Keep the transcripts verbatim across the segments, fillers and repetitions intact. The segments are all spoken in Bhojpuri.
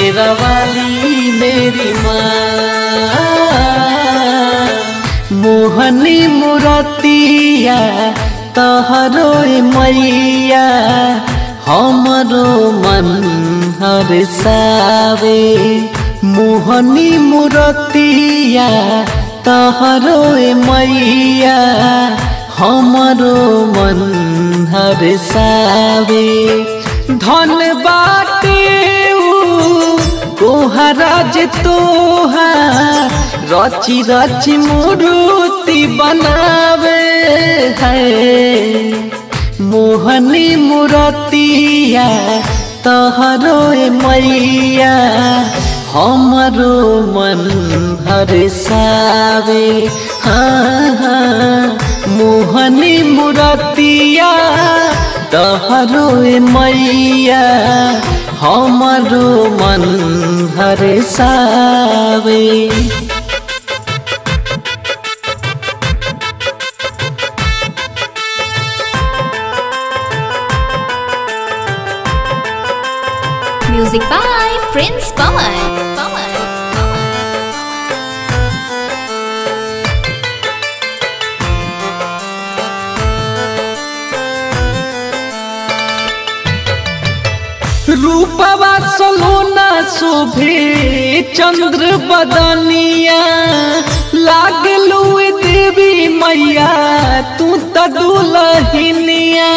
शेरा वाली मेरी माँ। मोहनी मूरतिया तोहरो मैया हमरो मन हरसावे। मोहनी मूरतिया तोहरो मैया हमरो मन हरसावे। धन बाटे कोहराज तोहार रची रची मूर्ति बनावे है। मोहनी मूरतिया तोहरो मैया हमरो मन हरसावे। हाँ हाँ मोहनी मूरतिया तोहरो मैया हमरो मन हरसावे। Music by Prince Pawan. Pawan. रूपवा सलोना शोभे चंद्र बदनिया लागलू देवी मैया तू त दुलहिनिया।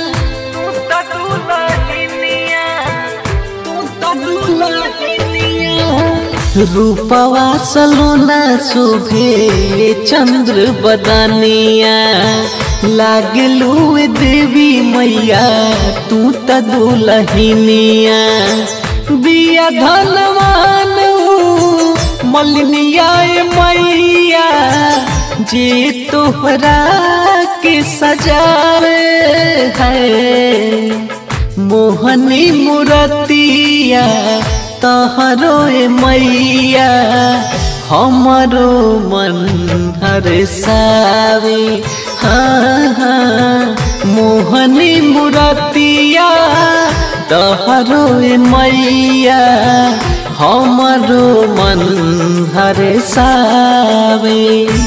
रूपवा सलोना शोभे चंद्र बदनिया लागलू देवी मैया तू त दुलहिनिया। बिया धनवान मलिनिया मैया जे तोहरा के सजावे है। मोहनी मूरतिया तोहरो मैया हमरो मन हरसावे। हाँ हाँ मोहनी मूरतिया तोहरो मैया हमरो मन हरसावे।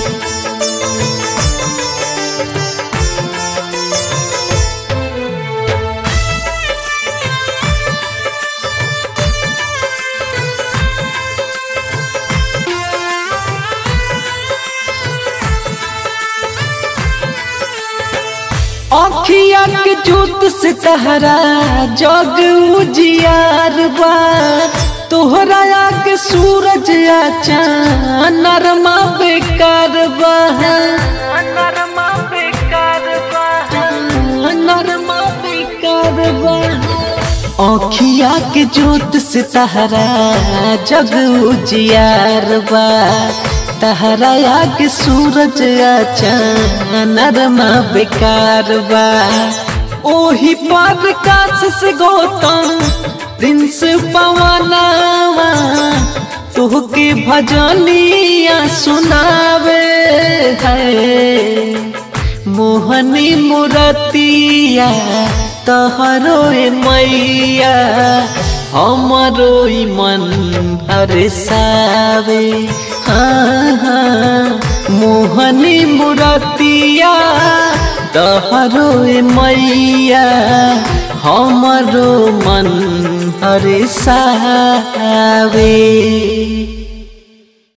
अखिया के जोत से तहरा जग उजियार बा। तोहरा आगे सूरज आ चाँद नरमा बेकार बा। नरमा बेकार बा नरमा बेकार बा। अखिया के जोत से तहरा जग उजियार बा। तहरा आगे सूरज आ चाँद नरमा बेकार बा। ओही पर काश से गौतम प्रिंस पवनवा तोहके भजनिया सुनावे है। मोहनी मूरतिया तोहरो मैया हमरो मन हरसावे। हाँ हाँ मोहनी मूरतिया तोहरो मैया हमरो मन हरसावे।